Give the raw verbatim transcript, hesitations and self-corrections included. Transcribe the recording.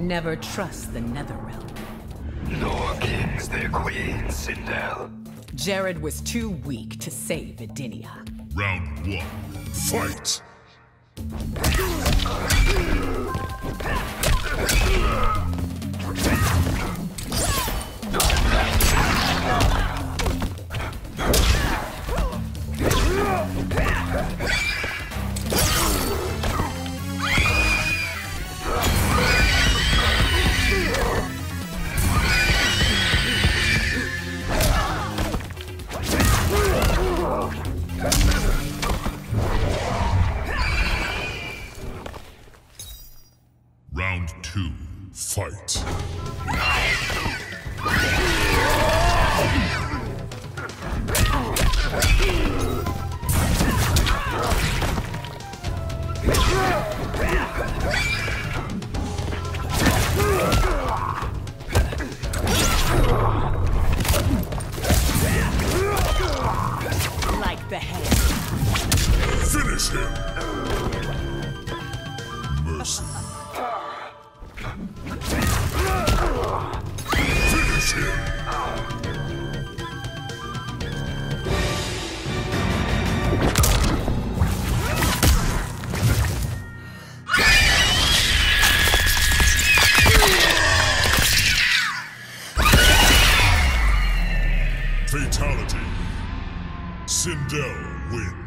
Never trust the Netherrealm. Nor kings their queens, Sindel. Jared was too weak to save Edenia. Round one, fight! Round two, fight. Like the head. Finish him! Mercy. Finish him! Fatality. Sindel wins.